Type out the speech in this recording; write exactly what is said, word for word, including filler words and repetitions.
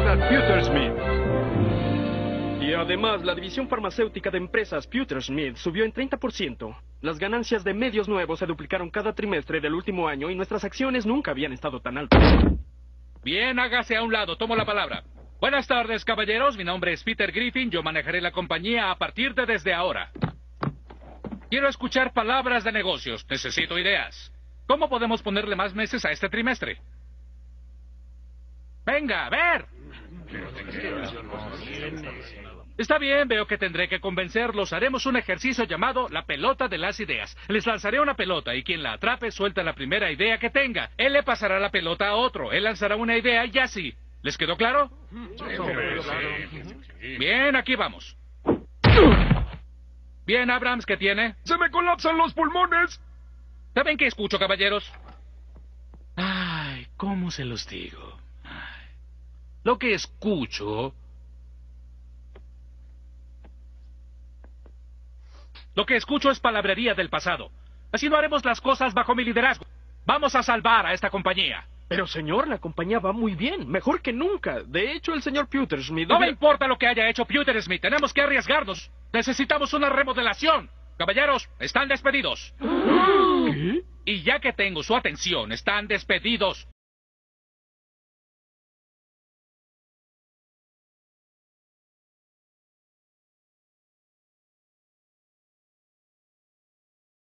Bernard Pewtersmith. Y además, la división farmacéutica de empresas Pewtersmith subió en treinta por ciento. Las ganancias de medios nuevos se duplicaron cada trimestre del último año y nuestras acciones nunca habían estado tan altas. Bien, hágase a un lado, tomo la palabra. Buenas tardes, caballeros. Mi nombre es Peter Griffin. Yo manejaré la compañía a partir de desde ahora. Quiero escuchar palabras de negocios. Necesito ideas. ¿Cómo podemos ponerle más meses a este trimestre? Venga, a ver. Está bien, veo que tendré que convencerlos. Haremos un ejercicio llamado la pelota de las ideas. Les lanzaré una pelota y quien la atrape suelta la primera idea que tenga. Él le pasará la pelota a otro. Él lanzará una idea y así. ¿Les quedó claro? Bien, aquí vamos. Bien, Abrams, ¿qué tiene? ¡Se me colapsan los pulmones! ¿Saben qué escucho, caballeros? Ay, ¿cómo se los digo? Ay. Lo que escucho... Lo que escucho es palabrería del pasado. Así no haremos las cosas bajo mi liderazgo. Vamos a salvar a esta compañía. Pero, señor, la compañía va muy bien. Mejor que nunca. De hecho, el señor Pewtersmith... No me importa lo que haya hecho Pewtersmith. Tenemos que arriesgarnos. Necesitamos una remodelación. Caballeros, están despedidos. ¿Qué? Y ya que tengo su atención, están despedidos.